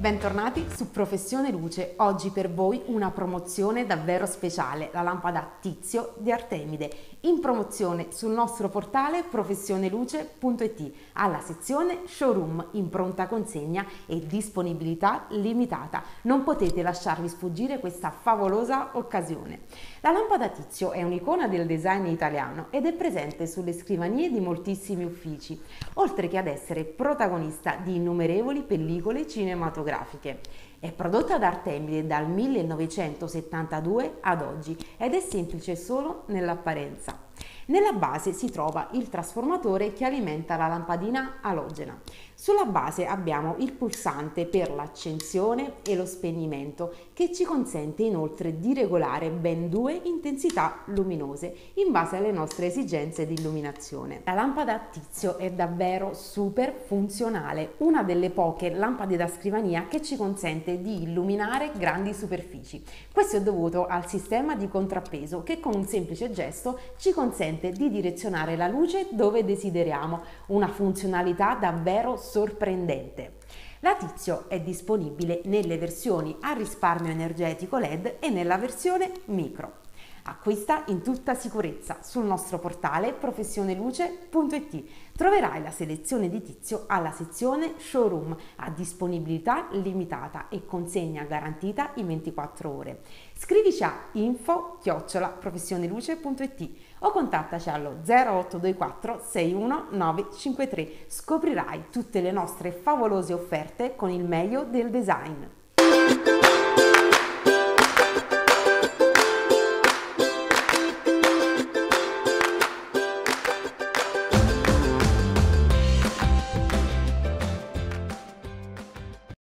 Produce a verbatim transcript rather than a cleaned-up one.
Bentornati su Professione Luce, oggi per voi una promozione davvero speciale, la lampada Tizio di Artemide, in promozione sul nostro portale professioneluce punto it, alla sezione Showroom in pronta consegna e disponibilità limitata. Non potete lasciarvi sfuggire questa favolosa occasione. La lampada Tizio è un'icona del design italiano ed è presente sulle scrivanie di moltissimi uffici, oltre che ad essere protagonista di innumerevoli pellicole cinematografiche. È prodotta da Artemide dal millenovecentosettantadue ad oggi ed è semplice solo nell'apparenza. Nella base si trova il trasformatore che alimenta la lampadina alogena. Sulla base abbiamo il pulsante per l'accensione e lo spegnimento che ci consente inoltre di regolare ben due intensità luminose in base alle nostre esigenze di illuminazione. La lampada Tizio è davvero super funzionale, una delle poche lampade da scrivania che ci consente di illuminare grandi superfici. Questo è dovuto al sistema di contrappeso che con un semplice gesto ci consente di direzionare la luce dove desideriamo, una funzionalità davvero sorprendente. La Tizio è disponibile nelle versioni a risparmio energetico L E D e nella versione micro. Acquista in tutta sicurezza sul nostro portale professioneluce punto it. Troverai la selezione di Tizio alla sezione Showroom a disponibilità limitata e consegna garantita in ventiquattro ore. Scrivici a info chiocciola professioneluce punto it o contattaci allo zero otto due quattro sei uno nove cinque tre. Scoprirai tutte le nostre favolose offerte con il meglio del design.